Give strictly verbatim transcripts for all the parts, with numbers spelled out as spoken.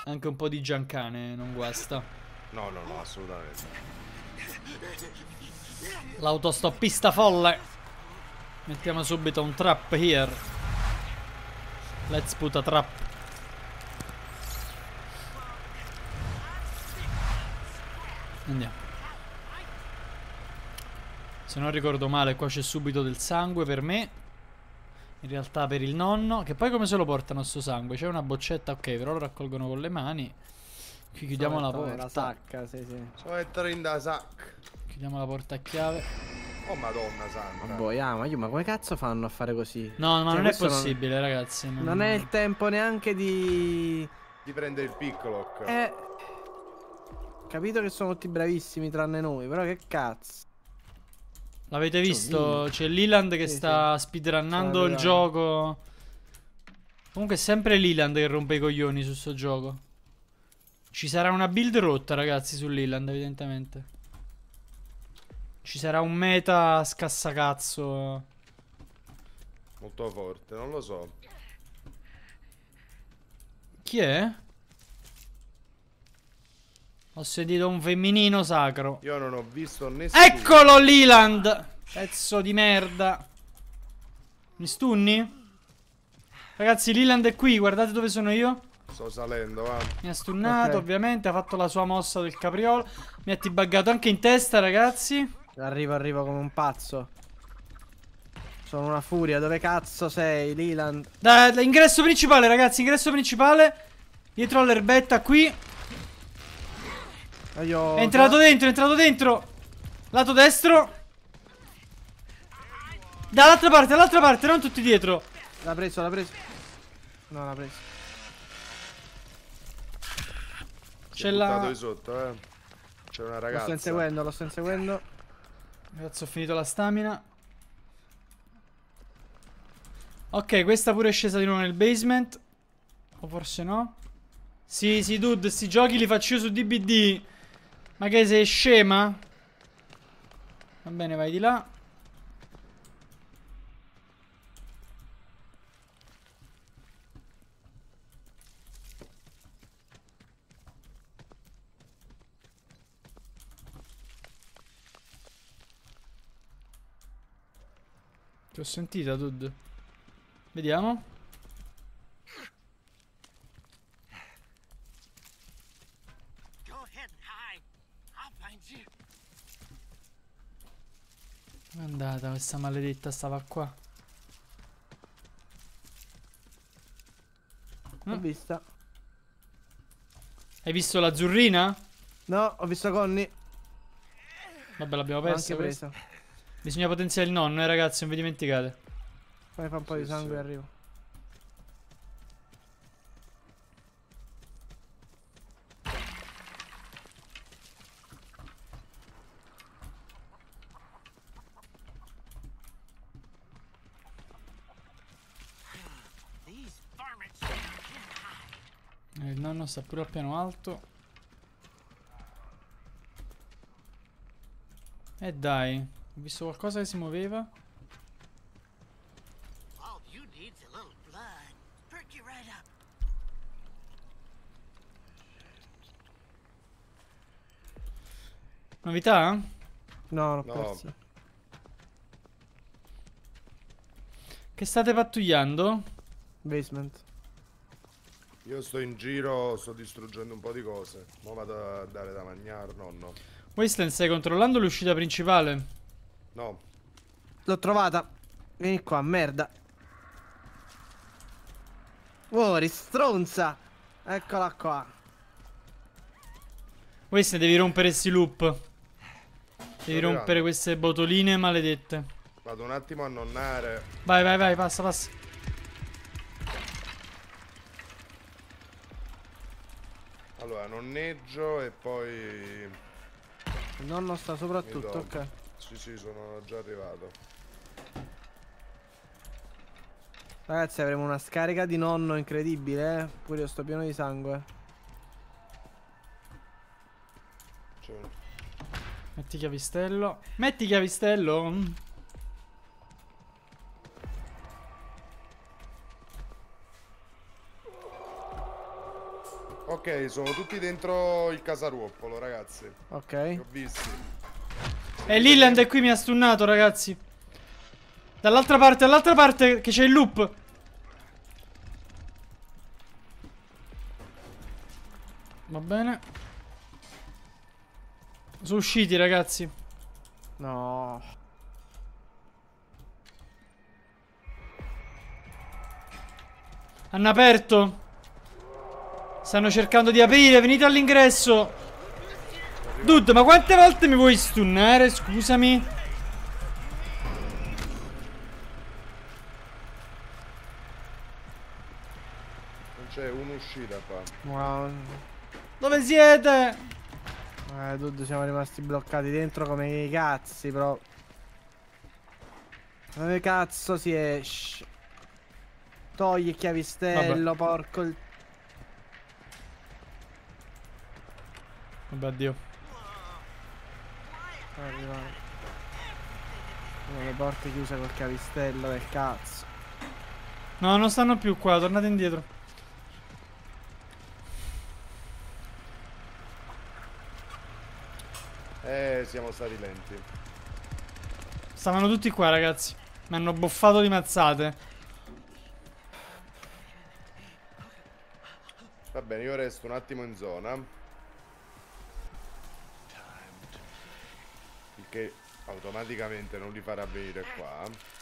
Anche un po' di giancane non guasta. No, no, no, assolutamente. L'autostoppista folle. Mettiamo subito un trap here. Let's put a trap. Andiamo. Se non ricordo male, qua c'è subito del sangue per me. In realtà per il nonno. Che poi come se lo portano sto sangue? C'è una boccetta, ok, però lo raccolgono con le mani. Qui chiudiamo la porta. La sacca, sì, sì. Sono mettere in da sac. Chiudiamo la porta a chiave. Oh madonna santa. Boh, ah, ma io, ma come cazzo fanno a fare così? No, ma Cioè, non è questo possibile, non... ragazzi. Non... non è il tempo neanche di... Di prendere il piccolo. Eh... Capito che sono tutti bravissimi tranne noi, però che cazzo. L'avete visto? C'è Leland che sì, sta sì. speedrunnando il gioco. Comunque è sempre Leland che rompe i coglioni su sto gioco. Ci sarà una build rotta, ragazzi, su Leland, evidentemente. Ci sarà un meta scassacazzo. Molto forte, non lo so. Chi è? Ho sentito un femminino sacro. Io non ho visto nessuno. Eccolo Leland! Pezzo di merda. Mi stunni? Ragazzi, Leland è qui, guardate dove sono io. Sto salendo, va. Mi ha stunnato, Okay. ovviamente. Ha fatto la sua mossa del capriolo. Mi ha tibaggato anche in testa, ragazzi. Arrivo, arrivo come un pazzo. Sono una furia. Dove cazzo sei, Leland? Da, da ingresso principale, ragazzi. Ingresso principale. Dietro all'erbetta qui. Aiuto. È entrato dentro, è entrato dentro. Lato destro. Dall'altra parte, dall'altra parte, non tutti dietro. L'ha preso, l'ha preso. No, l'ha preso. C'è la... la... di sotto, eh. C'è una Lo ragazza. sto inseguendo, lo sto inseguendo. Ragazzi, ho finito la stamina. Ok, questa pure è scesa di nuovo nel basement. O forse no? Sì, sì, dude, sti giochi li faccio io su D B D. Ma che sei scema? Va bene, vai di là. Ti ho sentita, dude. Vediamo. Dove è andata questa maledetta? Stava qua. L'ho Mm. vista. Hai visto l'azzurrina? No, ho visto Conny. Vabbè, l'abbiamo L'ho persa anche questa. presa. Bisogna potenziare il nonno, eh, ragazzi, non vi dimenticate. Poi fa un po' Sì, di sangue e sì. arrivo. Eh, il nonno sta pure al piano alto. E dai, ho visto qualcosa che si muoveva. Novità? No, l'ho No. perso. Che state pattugliando? Basement. Io sto in giro, sto distruggendo un po' di cose. Mo vado a dare da mangiare, nonno. Wasteland, stai controllando l'uscita principale? No. L'ho trovata. Vieni qua, merda. Fuori, stronza. Eccola qua. Wasteland, devi rompere sti loop. Devi arrivando. rompere queste botoline maledette. Vado un attimo a nonnare. Vai, vai, vai, passa, passa. Allora, nonneggio e poi... Il nonno sta mi soprattutto, do- ok. Sì, sì, sono già arrivato. Ragazzi, avremo una scarica di nonno incredibile, eh. Pure io sto pieno di sangue. Cioè, Metti chiavistello. Metti chiavistello. Mm. Ok, sono tutti dentro il casaruoppolo, ragazzi. Li Ok. ho visti. E Leland è qui, mi ha stunnato, ragazzi. Dall'altra parte, dall'altra parte, che c'è il loop. Va bene. Sono usciti, ragazzi. No. Hanno aperto. Stanno cercando di aprire. Venite all'ingresso. Dude, ma quante volte mi vuoi stunnare? Scusami. Non c'è un'uscita qua. Wow. Dove siete? Eh, tutti siamo rimasti bloccati dentro come i cazzi, però. Dove cazzo si esce? Togli il chiavistello, porco il... Vabbè, addio. Arriva. Sono le porte chiuse col chiavistello del cazzo. No, non stanno più qua, tornate indietro. Eh, siamo stati lenti. Stavano tutti qua, ragazzi. Mi hanno boffato di mazzate. Va bene, io resto un attimo in zona. Il che automaticamente non li farà venire qua.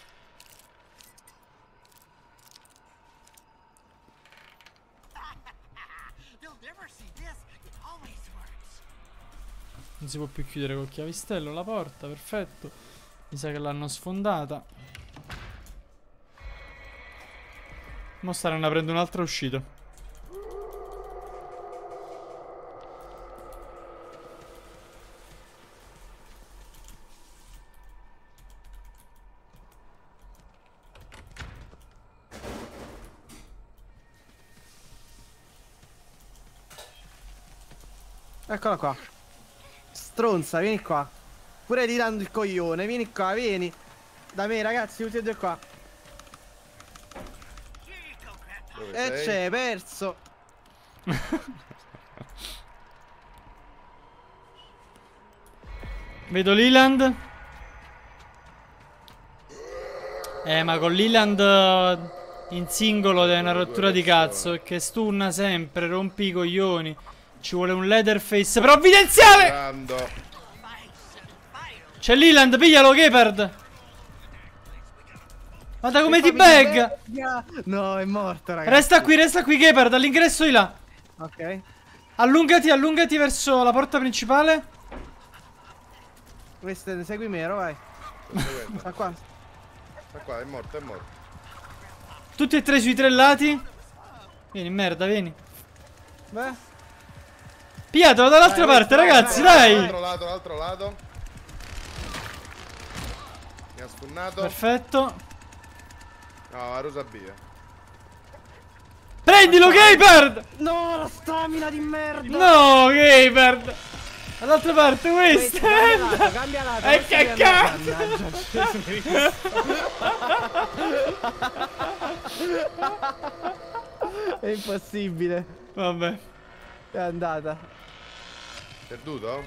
Non si può più chiudere col chiavistello la porta, perfetto. Mi sa che l'hanno sfondata. Mo staranno aprendo un'altra uscita. Eccola qua. Stronza, vieni qua. Pure tirando il coglione, vieni qua, vieni. Da me, ragazzi, tutti e due qua. Dove E sei? c'è, perso. Vedo Leland. Eh, ma con Leland eh, in singolo è una rottura di cazzo. Perché stunna sempre, rompi i coglioni. Ci vuole un Leatherface provvidenziale. Tirando. C'è Leland, piglialo, Gepard. Guarda come ti bag. No, è morto, ragazzi. Resta qui, resta qui, Gepard, all'ingresso di là. Ok. Allungati, allungati verso la porta principale. Questo, segui me, vai. Sto seguendo. Sta qua. Sta qua, è morto, è morto. Tutti e tre sui tre lati. Vieni, merda, vieni. Beh. Pigliatelo dall'altra Vai, parte, vai, ragazzi, vai, dai. L'altro lato, l'altro lato. Mi ha stunnato. Perfetto. No, la rosa via. Prendilo, Gepard. No, la stamina di merda. No, Gepard. Dall'altra parte, Questo, questa. cambia lato, cambia lato. E questo che cambia lato. cazzo? Mannaggia, Gesù Cristo. È impossibile. Vabbè. È andata. Perduto?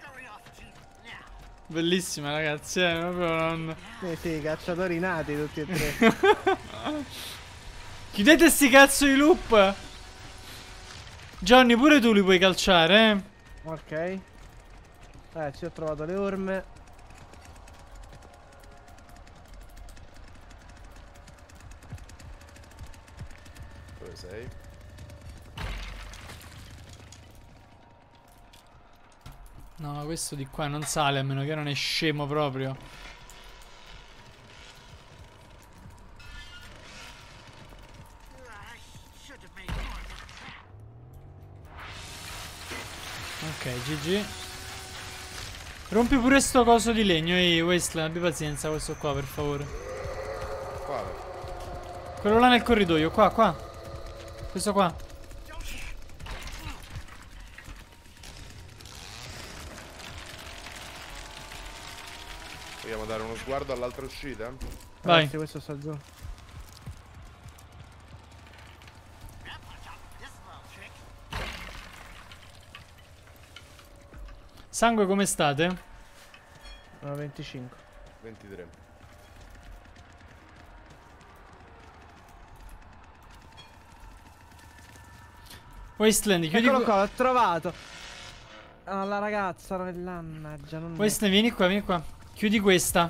Bellissima, ragazzi, eh, proprio non... Eh sì, cacciatori nati tutti e tre. Chiudete sti cazzo di loop. Johnny, pure tu li puoi calciare, eh. Ok. Eh, ci ho trovato le orme. Dove sei? No, questo di qua non sale, a meno che non è scemo proprio. Ok, G G. Rompi pure sto coso di legno, ehi, Wasteland, abbi pazienza, questo qua, per favore. Quale? Quello là nel corridoio, qua, qua. Questo qua. Vogliamo dare uno sguardo all'altra uscita? Vai. Ragazzi, questo sta giù. Sangue come state? No, venticinque. ventitré. Wasteland, chiudi Eccolo qua. qua, l'ho trovato. Ah, la ragazza, mannaggia, non Wasteland, vieni qua, vieni qua. Chiudi questa.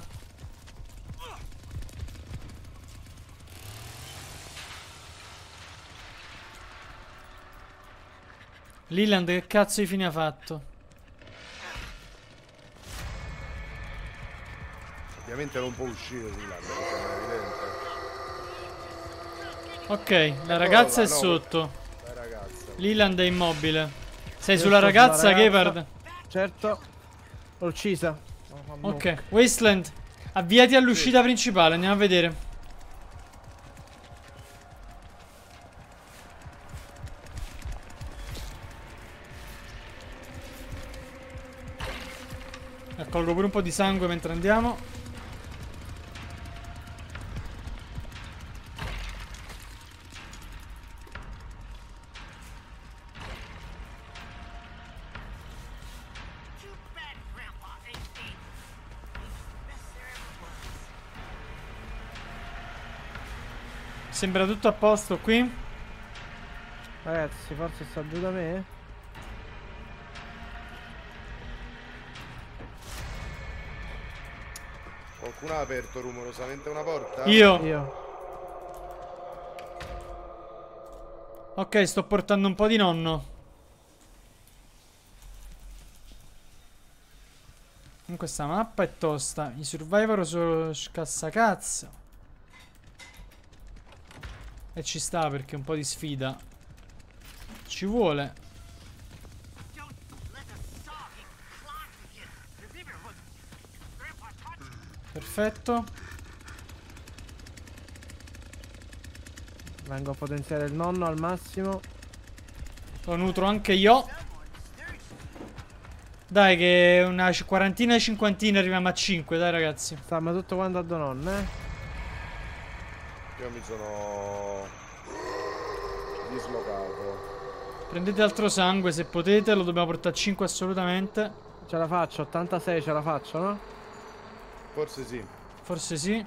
Leland, che cazzo di fine ha fatto? Ovviamente non può uscire di là, mi sembra evidente. Ok, la Eccola ragazza là, è no. sotto. La ragazza. Leland è immobile. Sei Io sulla sto ragazza, sulla ragazza. Gepard? Certo. L'ho uccisa. Ok, Wasteland, avviati all'uscita principale, andiamo a vedere. Raccolgo pure un po' di sangue mentre andiamo. Sembra tutto a posto qui. Ragazzi, forse sta giù da me. Qualcuno ha aperto rumorosamente una porta? Io. Io. Ok, sto portando un po' di nonno. Questa mappa è tosta. I survivor sono scassacazzo. E ci sta perché un po' di sfida ci vuole. Perfetto. Vengo a potenziare il nonno al massimo. Lo nutro anche io. Dai che una quarantina e cinquantina arriviamo a cinque, dai ragazzi. Stiamo tutto quanto a Donon, eh. Io mi sono dislocato. Prendete altro sangue se potete, lo dobbiamo portare a cinque assolutamente. Ce la faccio, ottantasei ce la faccio, no? Forse sì. Forse sì.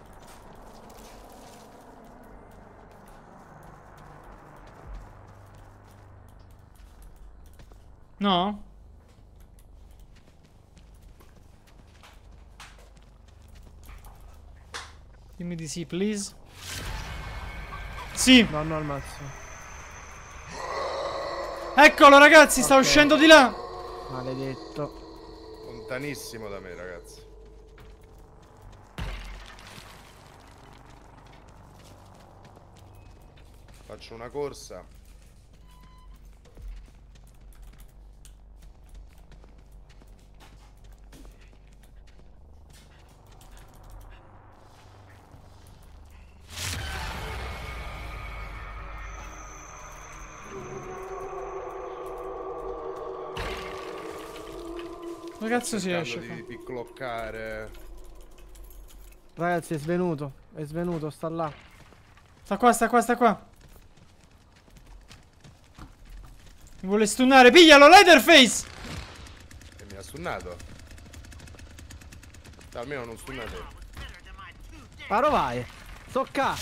No? Dimmi di sì, please. Sì. Nonno al massimo. Eccolo ragazzi, sta Ok. uscendo di là. Maledetto. Lontanissimo da me, ragazzi. Faccio una corsa. Che cazzo si Cercando esce? di qua? piccloccare. Ragazzi, è svenuto. È svenuto, sta là. Sta qua, sta qua, sta qua. Mi vuole stunnare. Piglialo, Leatherface! E mi ha stunnato. Almeno non stunnate. Paro vai. Tocca.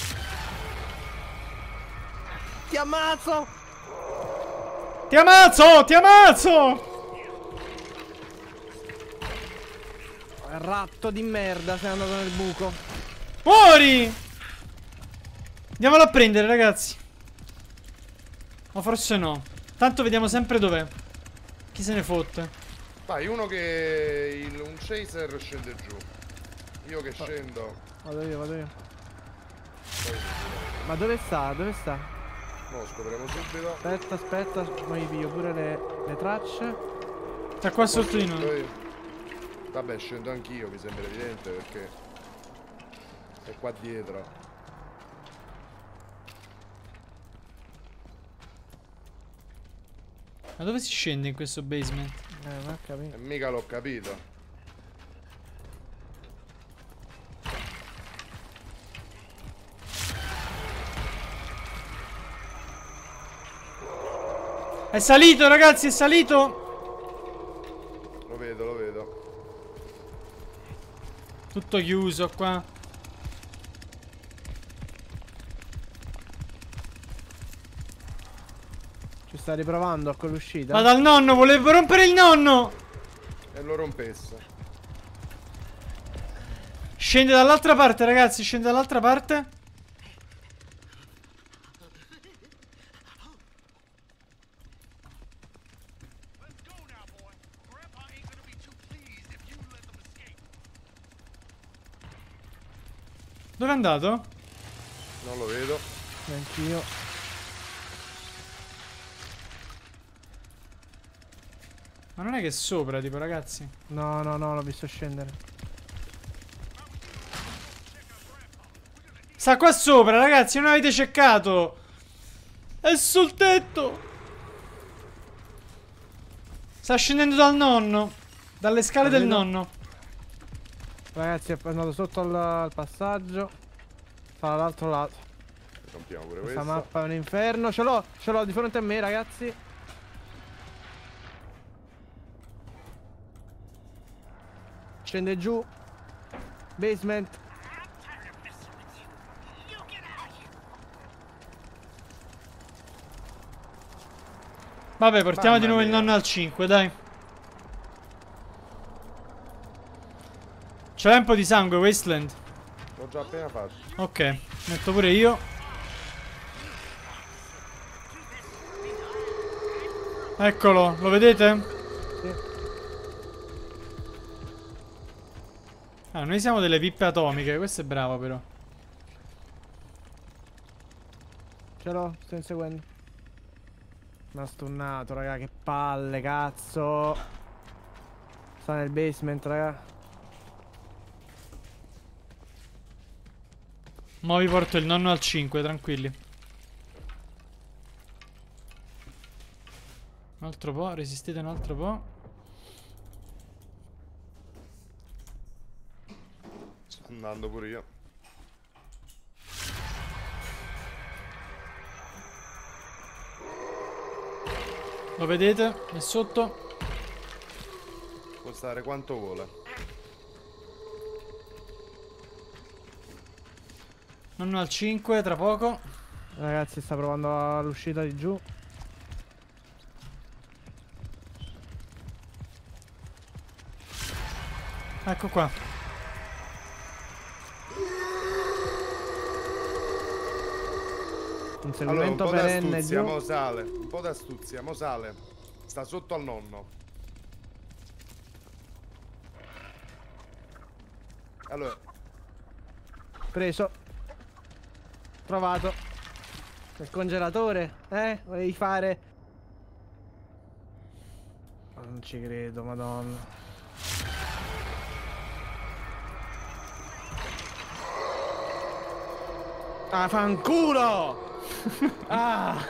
Ti ammazzo. Ti ammazzo, ti ammazzo! Ratto di merda, sei andato nel buco. Muori! Andiamolo a prendere, ragazzi. O forse no. Tanto vediamo sempre dov'è. Chi se ne fotte. Vai, uno che il, un chaser scende giù. Io che scendo. Vado io, vado io. Poi, Ma dove sta? Dove sta? no, scopriremo subito. Aspetta, aspetta. Ma io piglio pure le, le tracce. Sta qua sotto di noi. Poi- Vabbè, scendo anch'io, mi sembra evidente perché è qua dietro. Ma dove si scende in questo basement? Eh, ma capito. E mica l'ho capito. È salito, ragazzi, è salito! Lo vedo, lo Tutto chiuso qua. Ci sta riprovando con l'uscita. Ma dal nonno, volevo rompere il nonno! E lo rompesse. Scende dall'altra parte, ragazzi, scende dall'altra parte. Dove è andato? Non lo vedo. Anch'io. Ma non è che è sopra, tipo, ragazzi. No, no, no, l'ho visto scendere. Sta qua sopra, ragazzi, non avete cercato. È sul tetto. Sta scendendo dal nonno. Dalle scale del nonno. Ragazzi, è andato sotto al, al passaggio. Fa dall'altro lato. Rompiamo pure Questa questa. mappa è un inferno. Ce l'ho, ce l'ho di fronte a me, ragazzi. Scende giù. Basement. Vabbè, portiamo Mamma di nuovo il mia. nonno al cinque, dai. C'è un po' di sangue, Wasteland. L'ho già appena fatto. Ok, metto pure io. Eccolo, lo vedete? Sì. Ah, noi siamo delle pippe atomiche, questo è bravo però. Ce l'ho, sto inseguendo. Mi ha stunnato, raga, che palle, cazzo. Sta nel basement, raga. Mo' vi porto il nonno al cinque, tranquilli. Un altro po', resistete un altro po'. Sto andando pure io. Lo vedete? È sotto. Può stare quanto vuole. Nonno al cinque, tra poco. Ragazzi, sta provando l'uscita di giù. Ecco qua. Allora, un Inseguimento po' perenne d'astuzia, giù. mo sale. Un po' d'astuzia, mo sale. Sta sotto al nonno. Allora, Preso. Trovato. Nel congelatore. Eh? Volevi fare? Oh, non ci credo, madonna. Ah, fanculo! Ah!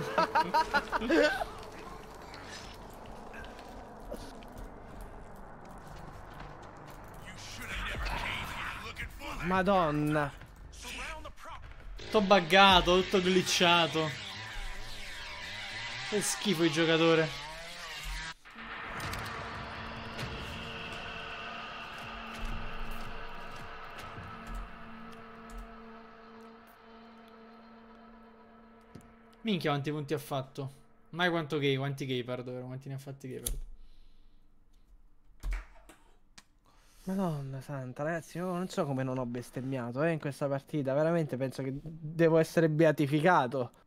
Madonna. Tutto buggato, tutto glitchato. Che schifo il giocatore. Minchia quanti punti ha fatto. Mai quanto gay, quanti gay perdo, vero? Quanti ne ha fatti gay perdo. Madonna santa, ragazzi, io non so come non ho bestemmiato, eh, in questa partita. Veramente penso che devo essere beatificato.